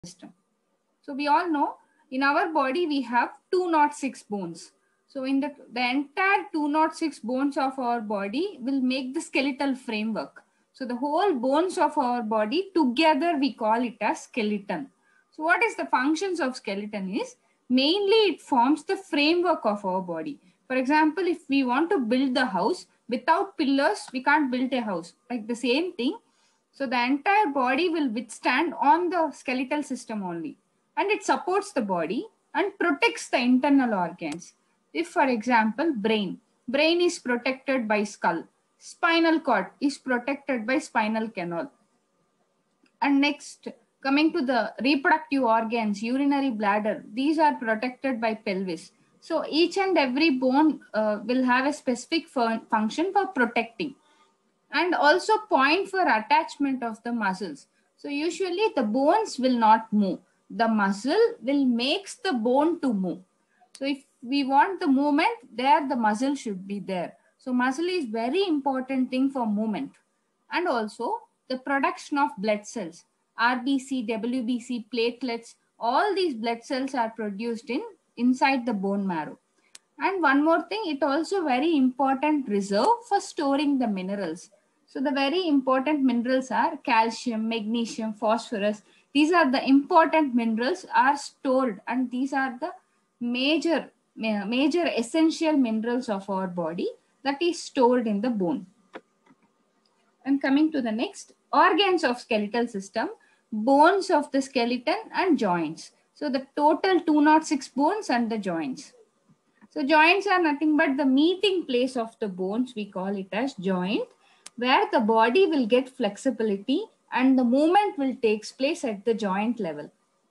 system. So we all know in our body we have 206 bones. So in the entire 206 bones of our body will make the skeletal framework. So the whole bones of our body together we call it as skeleton. So what is the functions of skeleton is mainly it forms the framework of our body. For example, if we want to build the house without pillars, we can't build a house. Like the same thing. So the entire body will withstand on the skeletal system only, and it supports the body and protects the internal organs. If, for example, brain is protected by skull, spinal cord is protected by spinal canal. And next, coming to the reproductive organs, urinary bladder, these are protected by pelvis. So each and every bone will have a specific function for protecting, and also point for attachment of the muscles. So usually the bones will not move. The muscle will makes the bone to move. So if we want the movement, there the muscle should be there. So muscle is very important thing for movement. And also the production of blood cells, RBC, WBC, platelets, all these blood cells are produced inside the bone marrow. And one more thing, it also very important reserve for storing the minerals. So the very important minerals are calcium, magnesium, phosphorus. These are the important minerals are stored, and these are the major essential minerals of our body that is stored in the bone. And coming to the next, organs of skeletal system, bones of the skeleton and joints. So the total 206 bones and the joints. So joints are nothing but the meeting place of the bones. We call it as joint, where the body will get flexibility and the movement will take place at the joint level.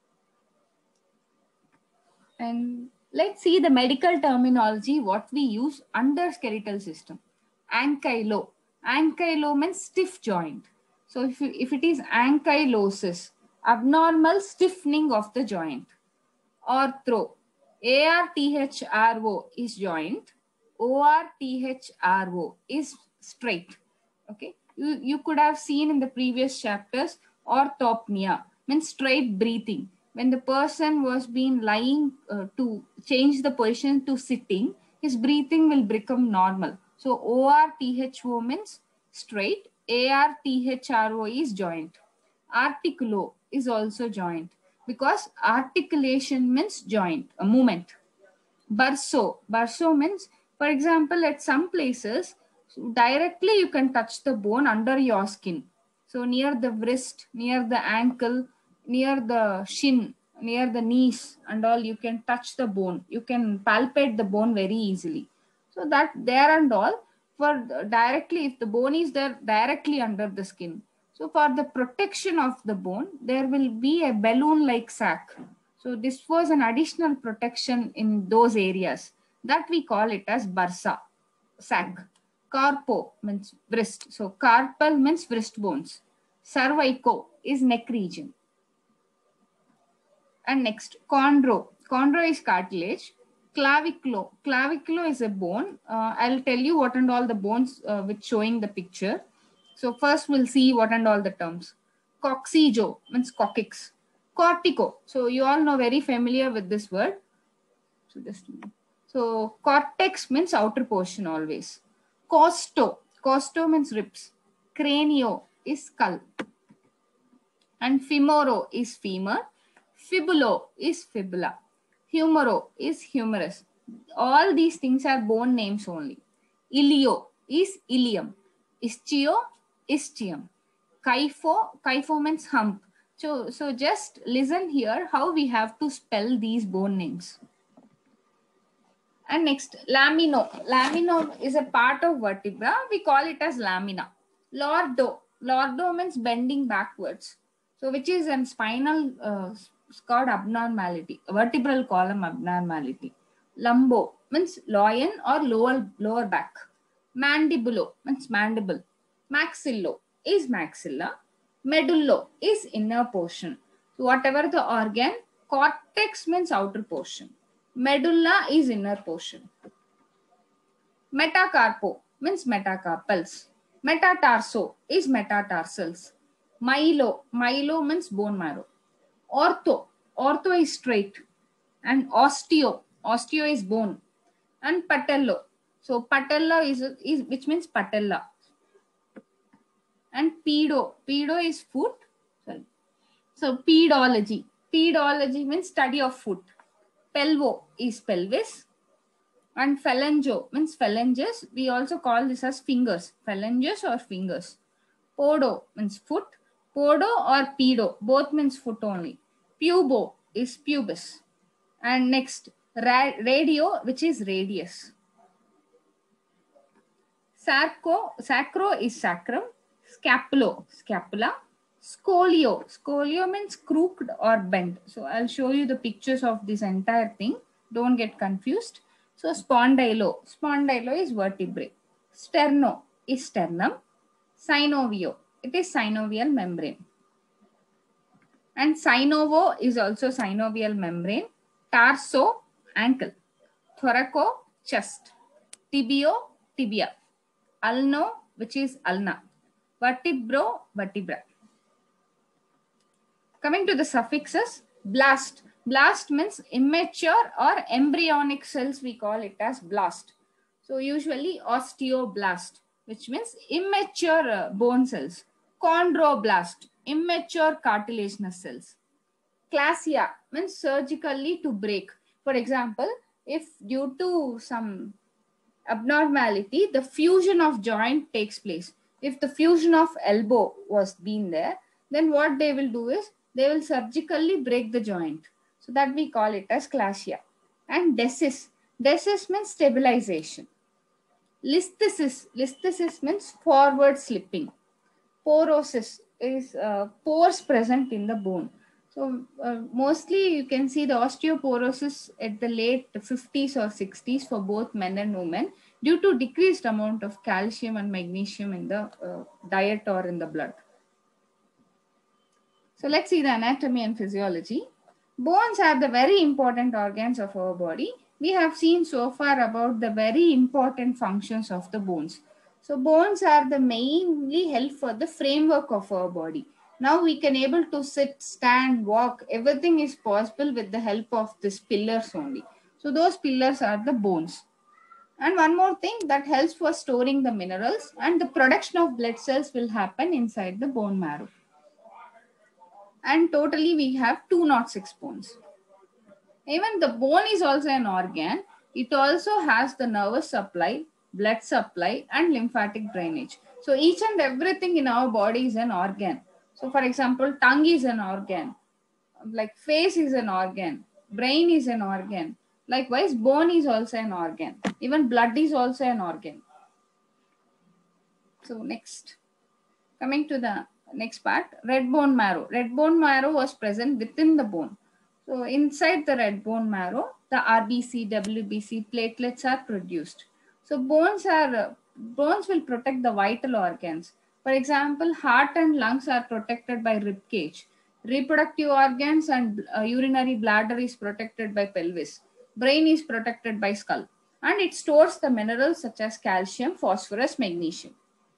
And let's see the medical terminology, what we use under skeletal system. Ankylo. Ankylo means stiff joint. So if it is ankylosis, abnormal stiffening of the joint. Arthro. ARTHRO is joint. ORTHRO is straight. Okay. You could have seen in the previous chapters, orthopnea means straight breathing. When the person was being lying to change the position to sitting, his breathing will become normal. So ORTHO means straight. ARTHRO is joint. Articulo is also joint, because articulation means joint, a movement. Burso means, for example, at some places, directly you can touch the bone under your skin. So near the wrist, near the ankle, near the shin, near the knees and all, you can touch the bone. You can palpate the bone very easily. So that there and all, for directly, if the bone is there directly under the skin. So for the protection of the bone, there will be a balloon-like sac. So this was an additional protection in those areas that we call it as bursa, sac. Carpo means wrist. So carpal means wrist bones. Cervico is neck region. And next, chondro. Chondro is cartilage. Claviculo. Claviculo is a bone. I'll tell you what and all the bones which showing the picture. So first we'll see what and all the terms. Coccygeal means coccyx. Cortico. So you all know, very familiar with this word. So cortex means outer portion always. Costo. Costo means ribs. Cranio is skull. And femoro is femur. Fibulo is fibula. Humero is humerus. All these things are bone names only. Ilio is ilium. Ischio, ischium. Kypho means hump. So just listen here how we have to spell these bone names. And next, lamino. Lamino is a part of vertebra. We call it as lamina. Lordo. Lordo means bending backwards. So which is a spinal cord abnormality, vertebral column abnormality. Lumbo means loin or lower back. Mandibulo means mandible. Maxillo is maxilla. Medullo is inner portion. So whatever the organ, cortex means outer portion. Medulla is inner portion. Metacarpo means metacarpals. Metatarso is metatarsals. Myelo means bone marrow. Ortho, ortho is straight. And osteo, osteo is bone. And patello, so patella is which means patella. And pedo, pedo is foot. Sorry. So pedology, pedology means study of foot. Pelvo is pelvis. And phalango means phalanges. We also call this as fingers, phalanges or fingers. Podo means foot. Podo or pedo, both means foot only. Pubo is pubis. And next, radio, which is radius. Sacro is sacrum. Scapulo, scapula. Scolio, scolio means crooked or bent. So I'll show you the pictures of this entire thing. Don't get confused. So spondylo, spondylo is vertebrae. Sterno is sternum. Synovio, it is synovial membrane. And synovo is also synovial membrane. Tarso, ankle. Thoraco, chest. Tibio, tibia. Ulno, which is ulna. Vertebro, vertebra. Coming to the suffixes, blast. Blast means immature or embryonic cells, we call it as blast. So usually osteoblast, which means immature bone cells. Chondroblast, immature cartilaginous cells. Classia means surgically to break. For example, if due to some abnormality, the fusion of joint takes place. If the fusion of elbow was been there, then what they will do is they will surgically break the joint. So that we call it as classia. And desis. Desis means stabilization. Listhesis. Listhesis means forward slipping. Porosis is pores present in the bone. So mostly you can see the osteoporosis at the late 50s or 60s for both men and women due to decreased amount of calcium and magnesium in the diet or in the blood. So let's see the anatomy and physiology. Bones are the very important organs of our body. We have seen so far about the very important functions of the bones. So bones are the mainly help for the framework of our body. Now we can able to sit, stand, walk. Everything is possible with the help of these pillars only. So those pillars are the bones. And one more thing that helps for storing the minerals and the production of blood cells will happen inside the bone marrow. And totally we have 206 bones. Even the bone is also an organ. It also has the nervous supply, blood supply, and lymphatic drainage. So each and everything in our body is an organ. So for example, tongue is an organ, like face is an organ, brain is an organ. Likewise, bone is also an organ. Even blood is also an organ. So next, coming to the next part, red bone marrow. Red bone marrow was present within the bone. So inside the red bone marrow, the RBC, WBC platelets are produced. So bones will protect the vital organs. For example, heart and lungs are protected by rib cage. Reproductive organs and urinary bladder is protected by pelvis. Brain is protected by skull. And it stores the minerals such as calcium, phosphorus, magnesium.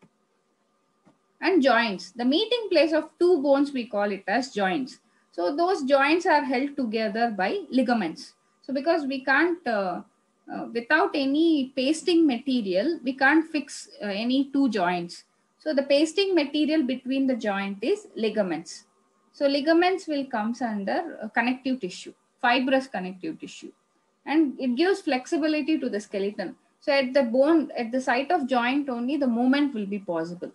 And joints. The meeting place of two bones, we call it as joints. So those joints are held together by ligaments. So because we can't, without any pasting material, we can't fix any two joints. So the pasting material between the joint is ligaments. So ligaments will comes under connective tissue, fibrous connective tissue. And it gives flexibility to the skeleton. So at the bone, at the site of joint only, the movement will be possible.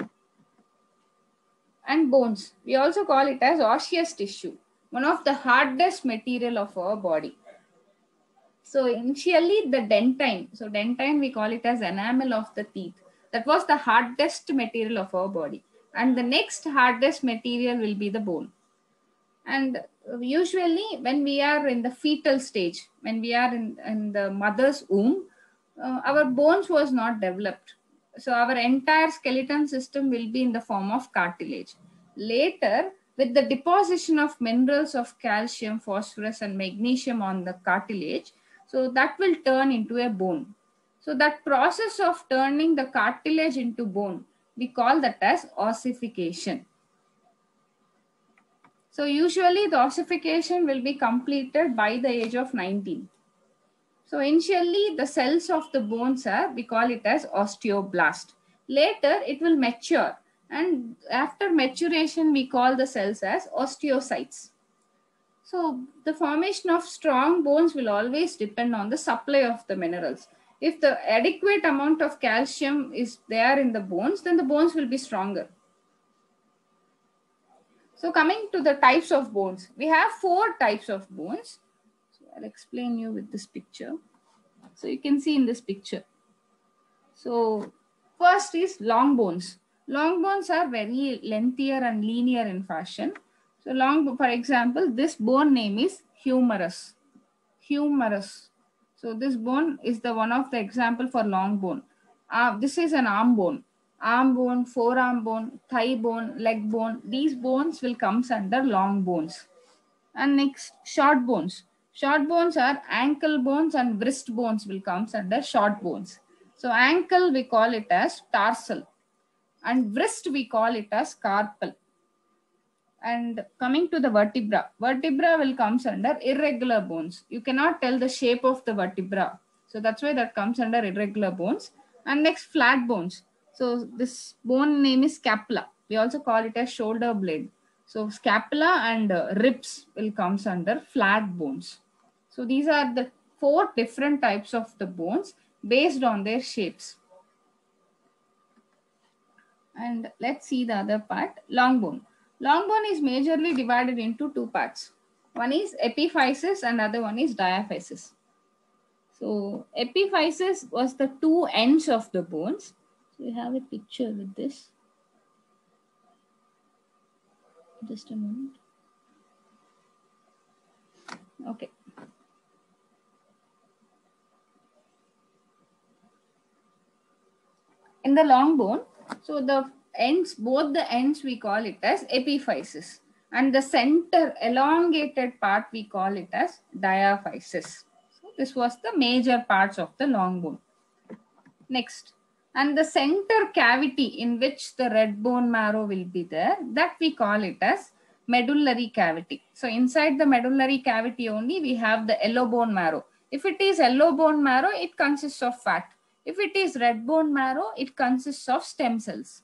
And bones, we also call it as osseous tissue, one of the hardest material of our body. So initially the dentine, so dentine we call it as enamel of the teeth. That was the hardest material of our body. And the next hardest material will be the bone. And usually when we are in the fetal stage, when we are in the mother's womb, our bones was not developed. So our entire skeleton system will be in the form of cartilage. Later, with the deposition of minerals of calcium, phosphorus, and magnesium on the cartilage, so that will turn into a bone. So that process of turning the cartilage into bone, we call that as ossification. So usually the ossification will be completed by the age of 19. So initially the cells of the bones are, we call it as osteoblast. Later it will mature, and after maturation we call the cells as osteocytes. So the formation of strong bones will always depend on the supply of the minerals. If the adequate amount of calcium is there in the bones, then the bones will be stronger. So coming to the types of bones, we have 4 types of bones. So I'll explain you with this picture. So you can see in this picture. So first is long bones. Long bones are very lengthier and linear in fashion. So for example, this bone name is humerus. Humerus. So this bone is the one of the example for long bone. This is an arm bone, forearm bone, thigh bone, leg bone. These bones will come under long bones. And next, short bones. Short bones are ankle bones and wrist bones will come under short bones. So ankle we call it as tarsal, and wrist we call it as carpal. And coming to the vertebra will comes under irregular bones. You cannot tell the shape of the vertebra. So that's why that comes under irregular bones. And next, flat bones. So this bone name is scapula. We also call it as shoulder blade. So scapula and ribs will comes under flat bones. So these are the 4 different types of the bones based on their shapes. And let's see the other part, long bone. Long bone is majorly divided into 2 parts. One is epiphysis and other one is diaphysis. So epiphysis was the 2 ends of the bones. So we have a picture with this. Just a moment. Okay. In the long bone, so the ends, both the ends we call it as epiphysis, and the center elongated part we call it as diaphysis. So this was the major parts of the long bone. Next, and the center cavity in which the red bone marrow will be there, that we call it as medullary cavity. So inside the medullary cavity only we have the yellow bone marrow. If it is yellow bone marrow, it consists of fat. If it is red bone marrow, it consists of stem cells.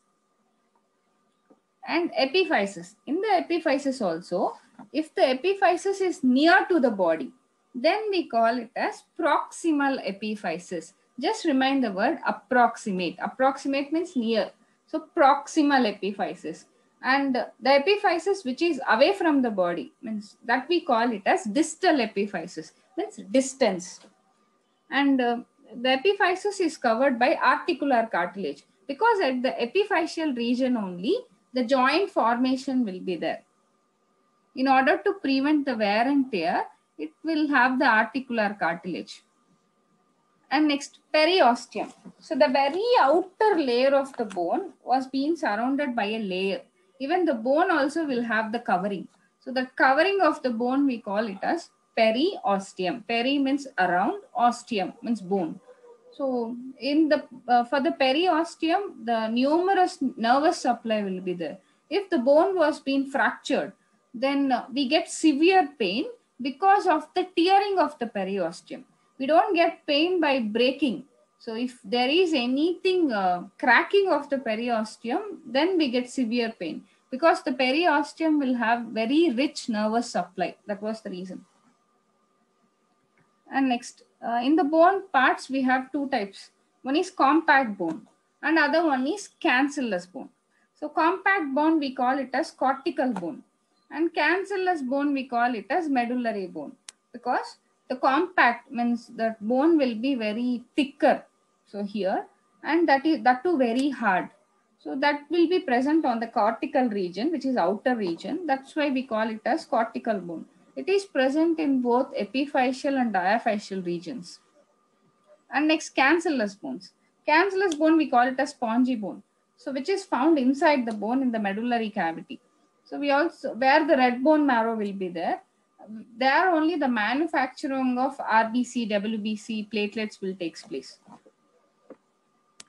And epiphysis. In the epiphysis also, if the epiphysis is near to the body, then we call it as proximal epiphysis. Just remind the word approximate. Approximate means near. So proximal epiphysis. And the epiphysis which is away from the body, means that we call it as distal epiphysis, means distance. And the epiphysis is covered by articular cartilage, because at the epiphyseal region only the joint formation will be there. In order to prevent the wear and tear, it will have the articular cartilage. And next, periosteum. So the very outer layer of the bone was being surrounded by a layer. Even the bone also will have the covering. So the covering of the bone we call it as periosteum. Peri means around, osteum means bone. So in the for the periosteum, the numerous nervous supply will be there. If the bone was being fractured, then we get severe pain because of the tearing of the periosteum. We don't get pain by breaking. So if there is anything cracking of the periosteum, then we get severe pain, because the periosteum will have very rich nervous supply. That was the reason. And next, in the bone parts, we have 2 types. One is compact bone and other one is cancellous bone. So compact bone we call it as cortical bone, and cancellous bone we call it as medullary bone, because the compact means that bone will be very thicker. So here, and that too very hard. So that will be present on the cortical region, which is outer region. That's why we call it as cortical bone. It is present in both epiphyseal and diaphyseal regions. And next, cancellous bones. Cancellous bone we call it as spongy bone. So which is found inside the bone in the medullary cavity. So we also, where the red bone marrow will be there only the manufacturing of RBC, WBC, platelets will take place.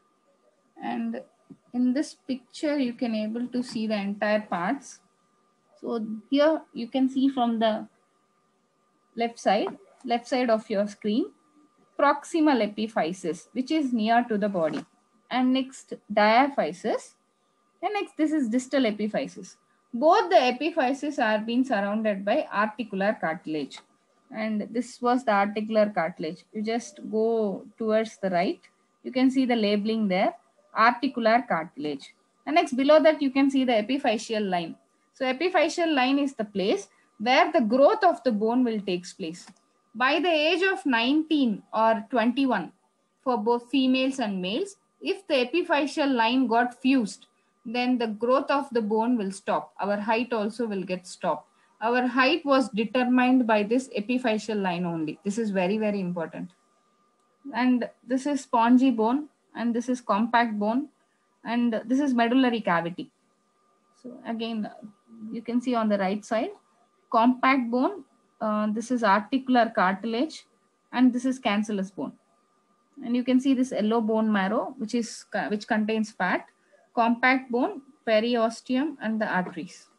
And in this picture, you can able to see the entire parts. So here you can see from the left side of your screen, proximal epiphysis, which is near to the body. And next diaphysis. And next, this is distal epiphysis. Both the epiphyses are being surrounded by articular cartilage. And this was the articular cartilage. You just go towards the right. You can see the labeling there, articular cartilage. And next, below that, you can see the epiphyseal line. So epiphyseal line is the place where the growth of the bone will take place. By the age of 19 or 21, for both females and males, if the epiphyseal line got fused, then the growth of the bone will stop. Our height also will get stopped. Our height was determined by this epiphyseal line only. This is very, very important. And this is spongy bone, and this is compact bone, and this is medullary cavity. So again, you can see on the right side, compact bone, this is articular cartilage, and this is cancellous bone. And you can see this yellow bone marrow, which contains fat, compact bone, periosteum, and the arteries.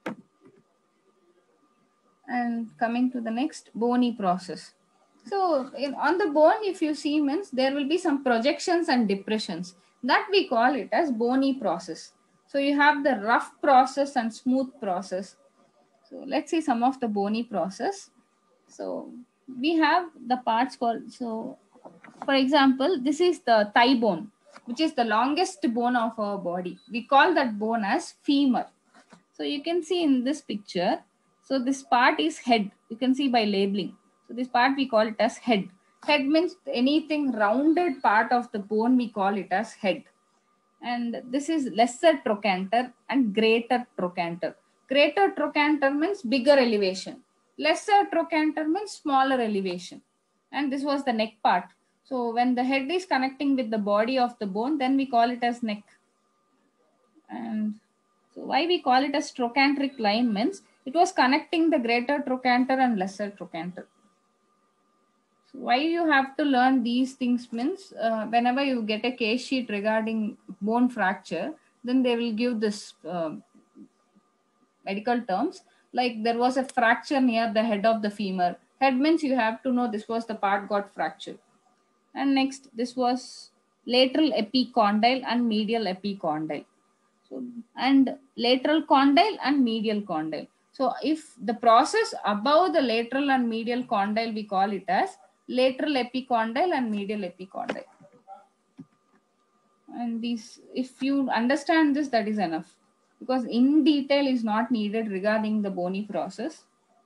And coming to the next, bony process. So on the bone, if you see, means there will be some projections and depressions. That we call it as bony process. So you have the rough process and smooth process. So let's see some of the bony process. So we have the parts called, so for example, this is the thigh bone, which is the longest bone of our body. We call that bone as femur. So you can see in this picture, so this part is head. You can see by labeling. So this part we call it as head. Head means anything rounded part of the bone, we call it as head. And this is lesser trochanter and greater trochanter. Greater trochanter means bigger elevation. Lesser trochanter means smaller elevation. And this was the neck part. So when the head is connecting with the body of the bone, then we call it as neck. And so why we call it as trochanteric line means it was connecting the greater trochanter and lesser trochanter. So why you have to learn these things means whenever you get a case sheet regarding bone fracture, then they will give this medical terms, like there was a fracture near the head of the femur. Head means you have to know this was the part got fractured. And next, this was lateral epicondyle and medial epicondyle. So, and lateral condyle and medial condyle. So if the process above the lateral and medial condyle, we call it as lateral epicondyle and medial epicondyle. And these, if you understand this, that is enough, because in detail is not needed regarding the bony process.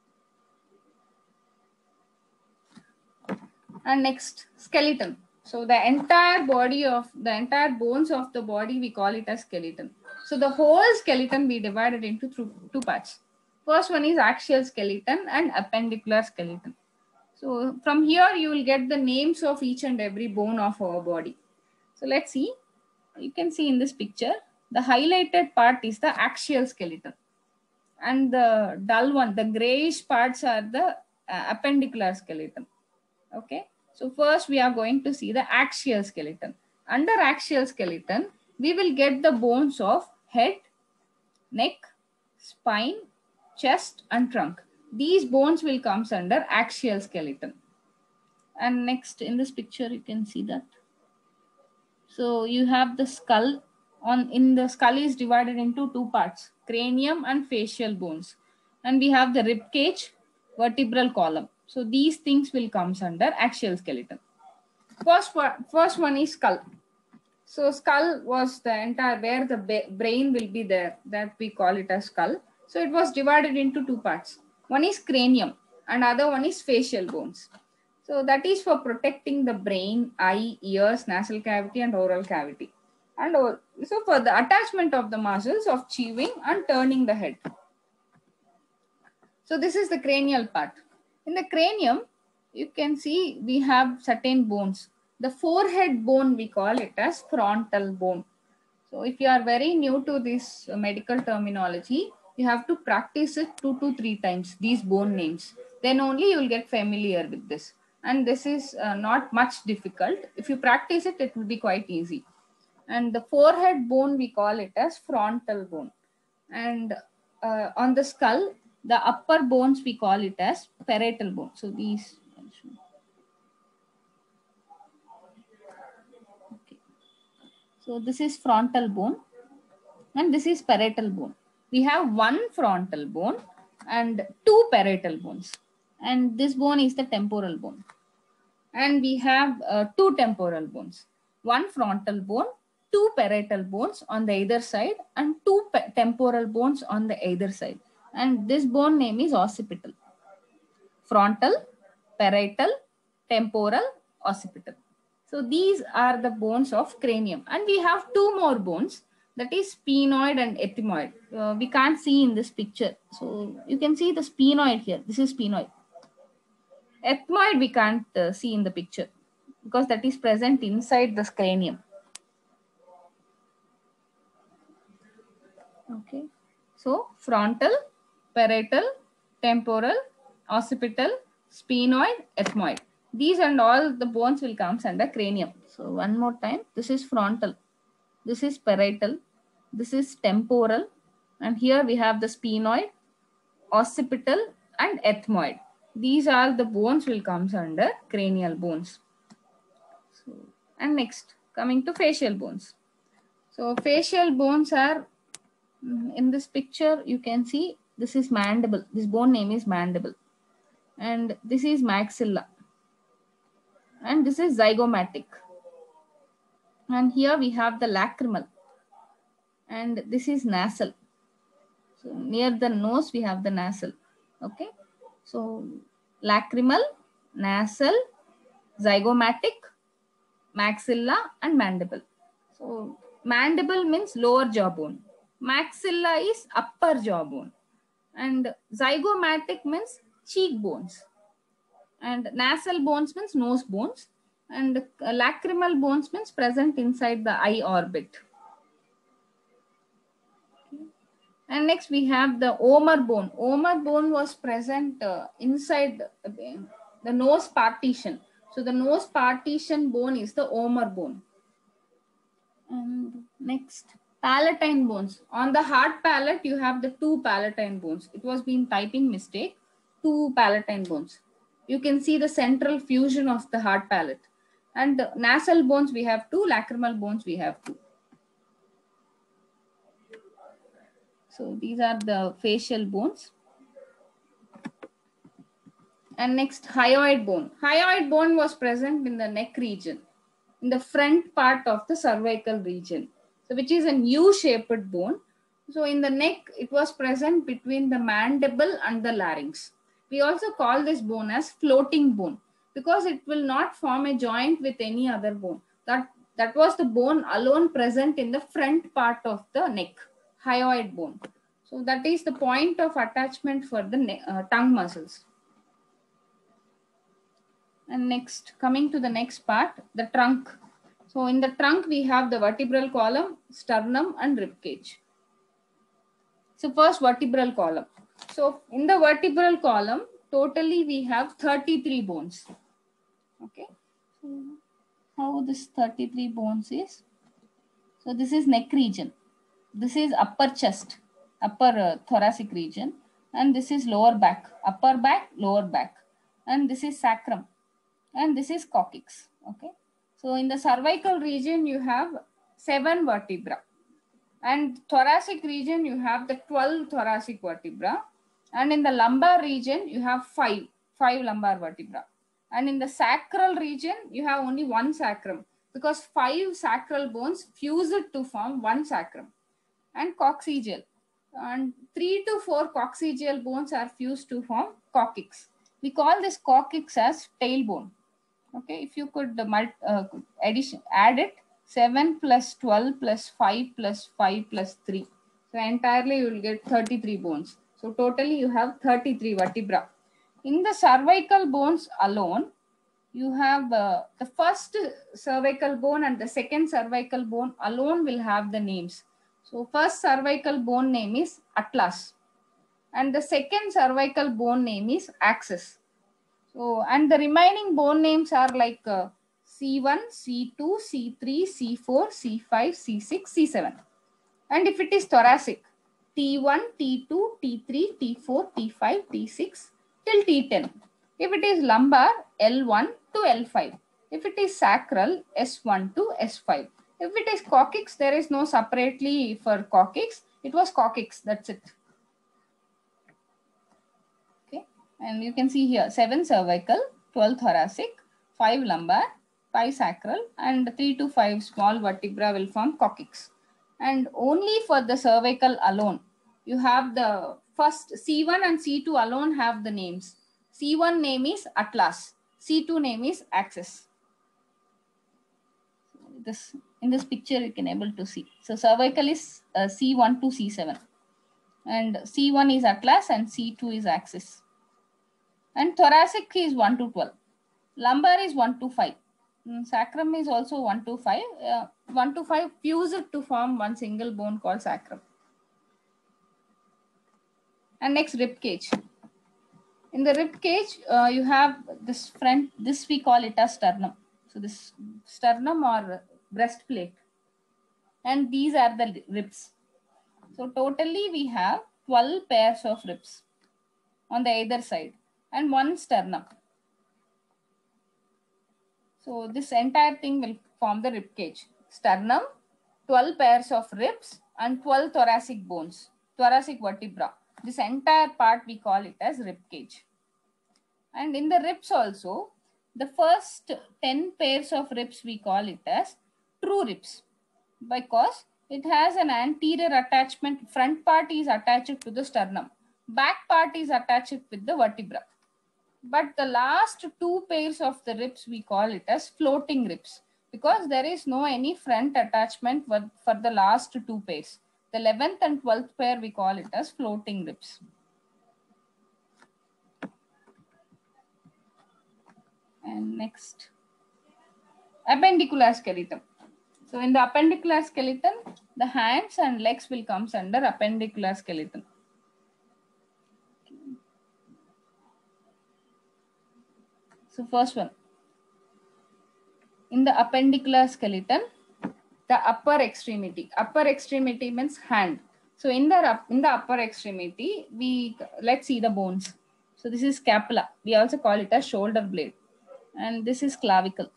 And next, skeleton. So the entire bones of the body, we call it as skeleton. So the whole skeleton we divided into two parts. First one is axial skeleton and appendicular skeleton. So from here you will get the names of each and every bone of our body. So let's see. You can see in this picture, the highlighted part is the axial skeleton. And the dull one, the grayish parts are the appendicular skeleton. Okay. So first we are going to see the axial skeleton. Under axial skeleton, we will get the bones of head, neck, spine, chest, and trunk. These bones will come under axial skeleton. And next in this picture, you can see that. So you have the skull. In the skull is divided into two parts, cranium and facial bones. And we have the rib cage, vertebral column. So these things will come under axial skeleton. First one is skull. So skull was the entire where the brain will be there, that we call it as skull. So it was divided into two parts. One is cranium and other one is facial bones. So that is for protecting the brain, eye, ears, nasal cavity and oral cavity. And so for the attachment of the muscles of chewing and turning the head. So this is the cranial part. In the cranium, you can see we have certain bones. The forehead bone, we call it as frontal bone. So if you are very new to this medical terminology, you have to practice it 2 to 3 times, these bone names. Then only you will get familiar with this. And this is not much difficult. If you practice it, it will be quite easy. And the forehead bone, we call it as frontal bone. And on the skull, the upper bones we call it as parietal bone. So these. Okay. So this is frontal bone and this is parietal bone. We have one frontal bone and two parietal bones. And this bone is the temporal bone. And we have two temporal bones, one frontal bone, two parietal bones on the either side, and two temporal bones on the either side. And this bone name is occipital. Frontal, parietal, temporal, occipital. So these are the bones of cranium. And we have two more bones, that is sphenoid and ethmoid. We can't see in this picture. So you can see the sphenoid here. This is sphenoid. Ethmoid we can't see in the picture because that is present inside the cranium. Okay. So frontal, parietal, temporal, occipital, sphenoid, ethmoid. These and all the bones will come under cranium. So one more time, this is frontal, this is parietal, this is temporal, and here we have the sphenoid, occipital, and ethmoid. These are the bones will come under cranial bones. So, and next, coming to facial bones. So facial bones are, in this picture, you can see this is mandible. This bone name is mandible. And this is maxilla. And this is zygomatic. And here we have the lacrimal. And this is nasal. So near the nose, we have the nasal. Okay. So lacrimal, nasal, zygomatic, maxilla, and mandible. So mandible means lower jawbone. Maxilla is upper jawbone. And zygomatic means cheekbones. And nasal bones means nose bones. And lacrimal bones means present inside the eye orbit. And next we have the omer bone. Omer bone was present inside the nose partition. So the nose partition bone is the omer bone. And next, palatine bones. On the hard palate, you have the two palatine bones. It was been typing mistake. Two palatine bones. You can see the central fusion of the hard palate. And nasal bones we have two. Lacrimal bones we have two. So these are the facial bones. And next, hyoid bone. Hyoid bone was present in the neck region, in the front part of the cervical region, so which is an U-shaped bone. So in the neck, it was present between the mandible and the larynx. We also call this bone as floating bone because it will not form a joint with any other bone. That was the bone alone present in the front part of the neck, hyoid bone. So that is the point of attachment for the tongue muscles. And next, coming to the next part, the trunk. So in the trunk, we have the vertebral column, sternum, and ribcage. So first, vertebral column. So in the vertebral column, totally we have 33 bones. Okay. So how this 33 bones is? So this is neck region. This is upper chest, upper thoracic region. And this is lower back, upper back, lower back. And this is sacrum. And this is coccyx. Okay. So in the cervical region, you have 7 vertebra. And thoracic region, you have the 12 thoracic vertebra. And in the lumbar region, you have 5 lumbar vertebra. And in the sacral region, you have only 1 sacrum because 5 sacral bones fuse it to form 1 sacrum. And coccygeal. And 3 to 4 coccygeal bones are fused to form coccyx. We call this coccyx as tailbone. Okay, if you could add it, 7 plus 12 plus 5 plus 5 plus 3. So entirely you will get 33 bones. So totally you have 33 vertebra. In the cervical bones alone, you have the first cervical bone and the second cervical bone alone will have the names. So first cervical bone name is atlas. And the second cervical bone name is axis. So, and the remaining bone names are like C1, C2, C3, C4, C5, C6, C7. And if it is thoracic, T1, T2, T3, T4, T5, T6 till T10. If it is lumbar, L1 to L5. If it is sacral, S1 to S5. If it is coccyx, there is no separately for coccyx. It was coccyx, that's it. Okay, and you can see here 7 cervical, 12 thoracic, 5 lumbar, 5 sacral, and 3 to 5 small vertebra will form coccyx. And only for the cervical alone, you have the first C1 and C2 alone have the names. C1 name is Atlas, C2 name is Axis. This in this picture you can able to see. So cervical is C1 to C7, and C1 is Atlas and C2 is Axis. And thoracic is 1 to 12. Lumbar is 1 to 5. Sacrum is also 1 to 5. 1 to 5 fused to form one single bone called sacrum. And next, rib cage. In the rib cage, you have this front, this we call it as sternum. So this sternum or breastplate. And these are the ribs. So totally we have 12 pairs of ribs on the either side and one sternum. So this entire thing will form the rib cage. Sternum, 12 pairs of ribs and 12 thoracic bones, thoracic vertebra. This entire part we call it as rib cage. And in the ribs also, the first 10 pairs of ribs we call it as true ribs, because it has an anterior attachment. Front part is attached to the sternum, back part is attached with the vertebra. But the last 2 pairs of the ribs we call it as floating ribs, because there is no any front attachment for the last 2 pairs. The 11th and 12th pair we call it as floating ribs. And next, appendicular skeleton. So in the appendicular skeleton, the hands and legs will come under appendicular skeleton. So first one, in the appendicular skeleton, the upper extremity. Upper extremity means hand. So in the upper extremity, let's see the bones. So this is scapula. We also call it as shoulder blade. And this is clavicle.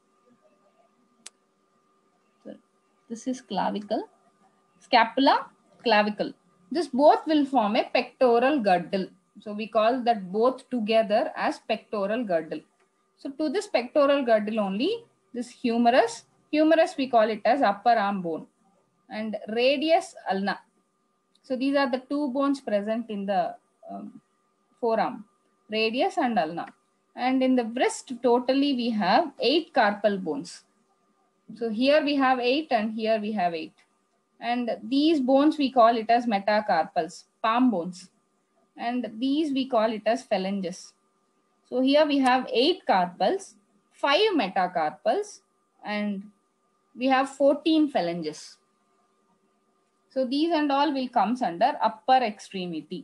This is clavicle. Scapula, clavicle. This both will form a pectoral girdle. So we call that both together as pectoral girdle. So to this pectoral girdle only, this humerus we call it as upper arm bone, and radius ulna. So these are the 2 bones present in the forearm, radius and ulna. And in the wrist, totally we have 8 carpal bones. So here we have 8 and here we have 8. And these bones we call it as metacarpals, palm bones. And these we call it as phalanges. So here we have 8 carpals, 5 metacarpals, and we have 14 phalanges. So these and all will comes under upper extremity.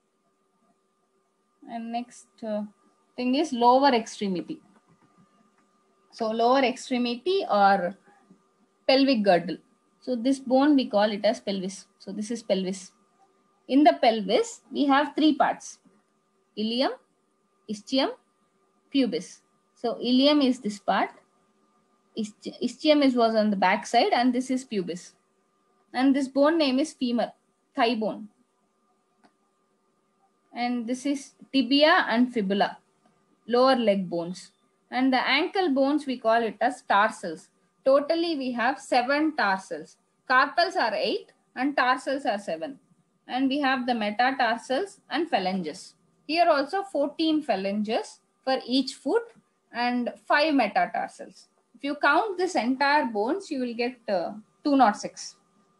And next thing is lower extremity. So lower extremity or pelvic girdle. So this bone we call it as pelvis. So this is pelvis. In the pelvis, we have 3 parts: ilium, ischium, pubis. So ilium is this part, ischium was on the back side, and this is pubis. And this bone name is femur, thigh bone. And this is tibia and fibula, lower leg bones. And the ankle bones we call it as tarsals. Totally we have 7 tarsals. Carpals are 8 and tarsals are 7. And we have the metatarsals and phalanges. Here also 14 phalanges for each foot and 5 metatarsals. If you count this entire bones, you will get 206.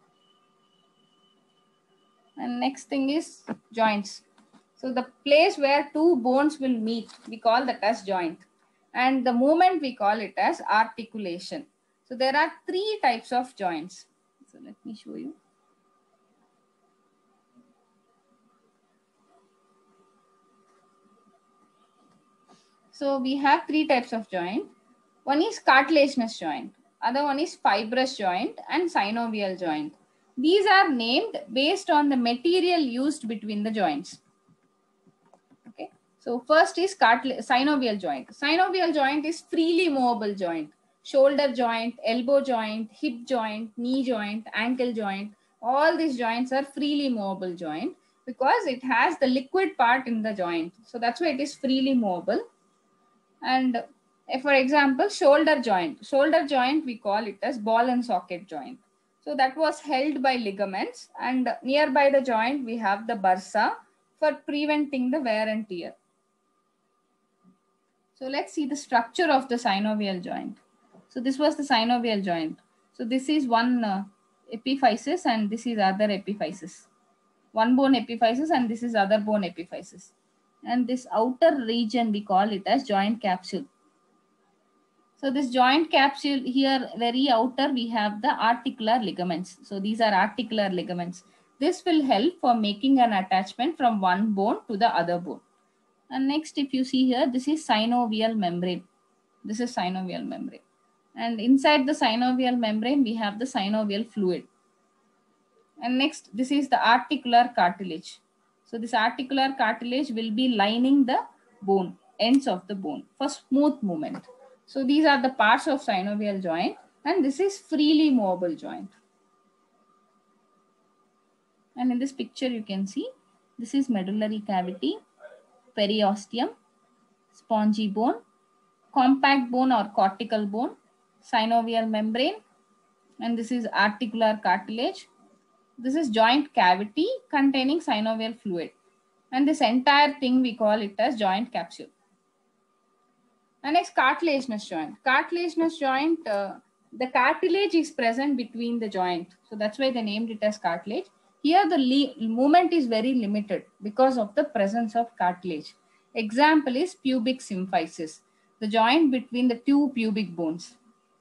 And next thing is joints. So the place where 2 bones will meet, we call that as joint. And the movement we call it as articulation. So there are 3 types of joints. So let me show you. So we have 3 types of joint. One is cartilaginous joint, other one is fibrous joint and synovial joint. These are named based on the material used between the joints. Okay. So first is synovial joint. Synovial joint is freely movable joint. Shoulder joint, elbow joint, hip joint, knee joint, ankle joint. All these joints are freely movable joint because it has the liquid part in the joint. So that's why it is freely movable. And for example, shoulder joint. Shoulder joint, we call it as ball and socket joint. So that was held by ligaments, and nearby the joint, we have the bursa for preventing the wear and tear. So let's see the structure of the synovial joint. So this was the synovial joint. So this is one epiphysis and this is other epiphysis. One bone epiphysis and this is other bone epiphysis. And this outer region, we call it as joint capsule. So this joint capsule here, very outer, we have the articular ligaments. So these are articular ligaments. This will help for making an attachment from one bone to the other bone. And next, if you see here, this is synovial membrane. This is synovial membrane. And inside the synovial membrane, we have the synovial fluid. And next, this is the articular cartilage. So this articular cartilage will be lining the bone, ends of the bone for smooth movement. So these are the parts of synovial joint, and this is freely movable joint. And in this picture, you can see this is medullary cavity, periosteum, spongy bone, compact bone or cortical bone, synovial membrane, and this is articular cartilage. This is joint cavity containing synovial fluid. And this entire thing we call it as joint capsule. And next, cartilaginous joint. Cartilaginous joint, the cartilage is present between the joint. So that's why they named it as cartilage. Here the movement is very limited because of the presence of cartilage. Example is pubic symphysis, the joint between the two pubic bones.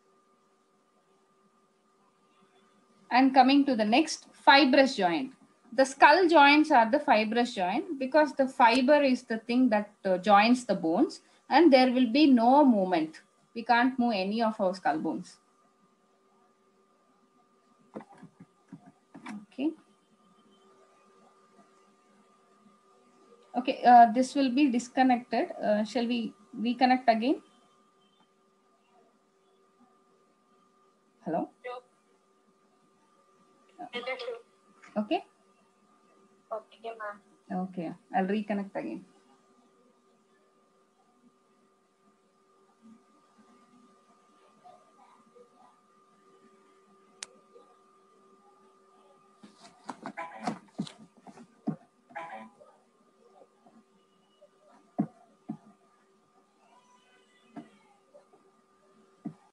And coming to the next, fibrous joint. The skull joints are the fibrous joint because the fiber is the thing that joins the bones, and there will be no movement. We can't move any of our skull bones. Okay. Okay, this will be disconnected. Shall we reconnect again? Hello? Okay? Okay, ma'am. Okay, I'll reconnect again.